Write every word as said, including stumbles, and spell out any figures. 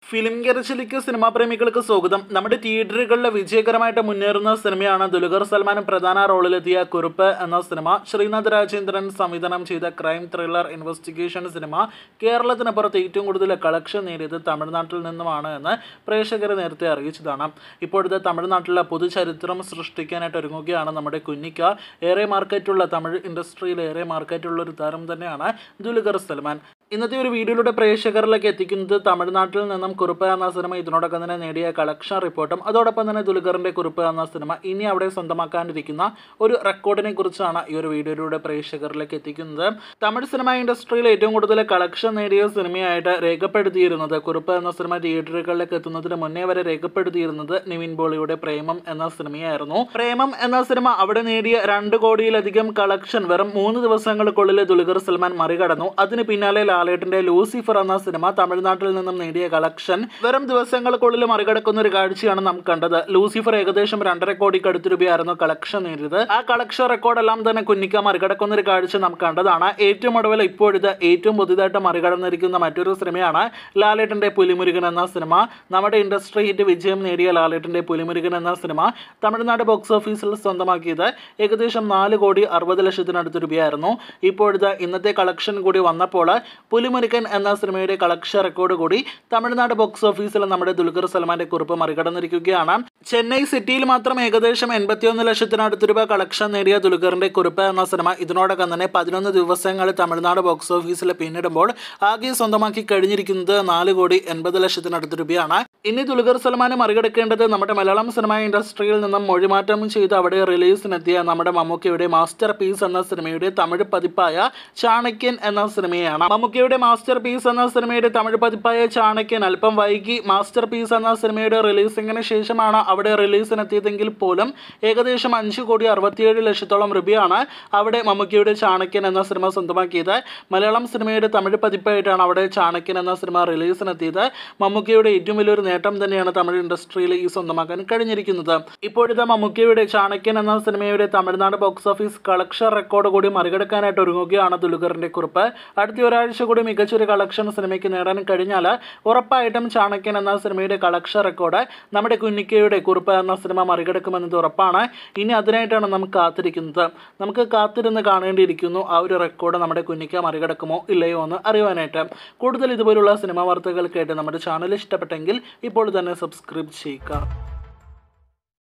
Film ഗരച്ചിലേക്ക് cinema പ്രേമികൾക്ക് സ്വാഗതം. നമ്മുടെ തിയേറ്ററുകളിലെ വിജയകരമായിട്ട് മുന്നേറുന്ന സിനിമയാണ് ദുൽഖർ സൽമാൻ പ്രധാന റോളിലെത്തിയ കുറുപ്പ് എന്ന സിനിമ. ശ്രീനാഥ് രാജേന്ദ്രൻ സംവിധാനം ചെയ്ത ക്രൈം ത്രില്ലർ ഇൻവെസ്റ്റിഗേഷൻ സിനിമ കേരളത്തിന് പുറത്ത് ഏറ്റവും കൂടുതൽ കളക്ഷൻ നേടിയത് തമിഴ്നാട്ടിൽ നിന്നുമാണ് എന്ന് പ്രേക്ഷകർ നേരത്തെ അറിയിച്ചതാണ്. ഇപ്പോഴത്തെ തമിഴ്നാട്ടിലെ പൊതുചരിത്രം സൃഷ്ടിക്കാനായിട്ട് ഒരുങ്ങുകയാണ് നമ്മുടെ കുഞ്ഞിക്ക. ഏറെ മാർക്കറ്റുള്ള തമിഴ് ഇൻഡസ്ട്രിയിൽ ഏറെ മാർക്കറ്റുള്ള ഒരു താരം തന്നെയാണ് ദുൽഖർ സൽമാൻ. ഇന്നത്തെ ഒരു വീഡിയോയിലൂടെ പ്രേക്ഷകരിലേക്ക് എത്തിക്കുന്നത് തമിഴ്നാട്ടിൽ നിന്നും കുറുപ്പ് എന്ന സിനിമ ഇതിനോടൊപ്പം തന്നെ നേടിയ കളക്ഷൻ റിപ്പോർട്ടും അതോടൊപ്പം തന്നെ ദുൽഖറിന്റെ കുറുപ്പ് എന്ന സിനിമ ഇനി അവിടെ സ്വന്തമാക്കാനിരിക്കുന്ന ഒരു റെക്കോർഡിനെ കുറിച്ചാണ് ഈ ഒരു വീഡിയോയിലൂടെ പ്രേക്ഷകരിലേക്ക് എത്തിക്കുന്നത്. തമിഴ് സിനിമ ഇൻഡസ്ട്രിയിൽ ഏറ്റവും കൂടുതൽ കളക്ഷൻ നേടിയ സിനിമയായിട്ട് രേഖപ്പെടുത്തിയിരുന്നത് കുറുപ്പ് എന്ന സിനിമ തിയേറ്ററുകളിലേക്ക് എത്തുന്നതിന് മുന്നേ വരെ രേഖപ്പെടുത്തിയിരുന്നത് നിവിൻ പോളിയുടെ പ്രേമം എന്ന സിനിമയായിരുന്നു. പ്രേമം എന്ന സിനിമ അവിടെ നേടിയ രണ്ട് കോടിയിലധികം കളക്ഷൻ വെറും മൂന്ന് ദിവസങ്ങൾക്കുള്ളിൽ ദുൽഖർ സൽമാൻ മറികടന്നു. അതിന് പിന്നാലെ ലാലേട്ടന്റെ ലൂസിഫർ എന്ന സിനിമ തമിഴ്നാട്ടിൽ നിന്നും നേടിയ കളക്ഷൻ വെറും ദിവസങ്ങൾക്കുള്ളിൽ മറികടക്കുന്ന ഒരു കാഴ്ചയാണ് നാം കണ്ടത്. ലൂസിഫർ ഏകദേശം രണ്ടര കോടിക്ക് അടുത്ത് രൂപയായിരുന്നു കളക്ഷൻ നേടിയത്. ആ കളക്ഷൻ റെക്കോർഡെല്ലാം തന്നെ കുഞ്ഞിക്ക മറികടക്കുന്ന ഒരു കാഴ്ച നാം കണ്ടതാണ്. ഏറ്റവും ഒടുവിൽ ഇപ്പോഴത്തെ ഏറ്റവും പുതിയതായിട്ട് മറികടന്നിരിക്കുന്ന മറ്റൊരു സിനിമയാണ് ലാലേട്ടന്റെ പുലിമുരുകൻ എന്ന സിനിമ. നമ്മുടെ ഇൻഡസ്ട്രി ഹിറ്റ് വിജയം നേടിയ ലാലേട്ടന്റെ പുലിമുരുകൻ എന്ന സിനിമ തമിഴ്നാട് ബോക്സ് ഓഫീസിൽ സ്വന്തമാക്കിയത് ഏകദേശം നാല് കോടി അറുപത് ലക്ഷത്തിനടുത്ത് രൂപയായിരുന്നു. ഇപ്പോഴത്തെ ഇന്നത്തെ കളക്ഷൻ കൂടി വന്നപ്പോൾ പുലിമുരുകൻ എന്ന സിനിമയുടെ കളക്ഷൻ റെക്കോർഡ് കൂടി തമിഴ്നാട് ബോക്സ് ഓഫീസിൽ നമ്മുടെ ദുൽഖർ സൽമാന്റെ കുറിപ്പ് മറികടന്നിരിക്കുകയാണ്. ചെന്നൈ സിറ്റിയിൽ മാത്രം ഏകദേശം എൺപത്തിയൊന്ന് ലക്ഷത്തിനടുത്ത് രൂപ കളക്ഷൻ നേടിയ ദുൽഖറിന്റെ കുറിപ്പ് എന്ന സിനിമ ഇതിനോടൊപ്പം തന്നെ പതിനൊന്ന് ദിവസങ്ങൾ തമിഴ്നാട് ബോക്സ് ഓഫീസിൽ പിന്നിടുമ്പോൾ ആകെ സ്വന്തമാക്കി കഴിഞ്ഞിരിക്കുന്നത് നാല് കോടി എൺപത് ലക്ഷത്തിനടുത്ത് രൂപയാണ്. ഇനി ദുൽഖർ സൽമാൻ മറികടക്കേണ്ടത് നമ്മുടെ മലയാളം സിനിമ ഇൻഡസ്ട്രിയിൽ നിന്നും മൊഴിമാറ്റം ചെയ്ത് അവിടെ റിലീസിനെത്തിയ നമ്മുടെ മമ്മൂക്കയുടെ മാസ്റ്റർ പീസ് എന്ന സിനിമയുടെ തമിഴ് പതിപ്പായ ചാണക്യൻ എന്ന സിനിമയാണ്. മമ്മൂക്കയുടെ മാസ്റ്റർ പീസ് എന്ന സിനിമയുടെ തമിഴ് പതിപ്പായ ചാണക്യൻ അല്പം വൈകി മാസ്റ്റർ പീസ് എന്ന സിനിമയുടെ റിലീസിങ്ങിന് ശേഷമാണ് അവിടെ റിലീസിനെത്തിയതെങ്കിൽ പോലും ഏകദേശം അഞ്ച് കോടി അറുപത്തിയേഴ് ലക്ഷത്തോളം രൂപയാണ് അവിടെ മമ്മൂക്കയുടെ ചാണക്യൻ എന്ന സിനിമ സ്വന്തമാക്കിയത്. മലയാളം സിനിമയുടെ തമിഴ് പതിപ്പായിട്ടാണ് അവിടെ ചാണക്യൻ എന്ന സിനിമ റിലീസിനെത്തിയത്. മമ്മൂക്കയുടെ ഏറ്റവും വലിയൊരു നേട്ടം തന്നെയാണ് തമിഴ് ഇൻഡസ്ട്രിയിൽ ഈ സ്വന്തമാക്കാൻ കഴിഞ്ഞിരിക്കുന്നത്. ഇപ്പോഴത്തെ മമ്മൂക്കയുടെ ചാണക്യൻ എന്ന സിനിമയുടെ Tamil Nadu box office collection record കൂടി മറികടക്കാനായിട്ട് ഒരുങ്ങുകയാണ് ദുൽഖറിന്റെ കുറിപ്പ്. അടുത്ത ഒരാഴ്ച കൂടി മികച്ചൊരു കളക്ഷൻ സിനിമയ്ക്ക് നേടാൻ കഴിഞ്ഞാൽ ഉറപ്പായിട്ടും ചാണക്യൻ എന്ന സിനിമയുടെ കളക്ഷൻ റെക്കോർഡ് നമ്മുടെ കുഞ്ഞിക്കയുടെ കുറിപ്പ് എന്ന സിനിമ മറികടക്കുമെന്നത് ഉറപ്പാണ്. ഇനി അതിനായിട്ടാണ് നമുക്ക് കാത്തിരിക്കുന്നത്. നമുക്ക് കാത്തിരുന്ന് കാണേണ്ടിയിരിക്കുന്നു ആ ഒരു റെക്കോർഡ് നമ്മുടെ കുഞ്ഞിക്ക മറികടക്കുമോ ഇല്ലയോ എന്ന് അറിയുവാനായിട്ട്. കൂടുതൽ ഇതുപോലുള്ള സിനിമാ വാർത്തകൾക്കായിട്ട് നമ്മുടെ ചാനൽ ഇഷ്ടപ്പെട്ടെങ്കിൽ ഇപ്പോൾ തന്നെ സബ്സ്ക്രൈബ് ചെയ്യുക.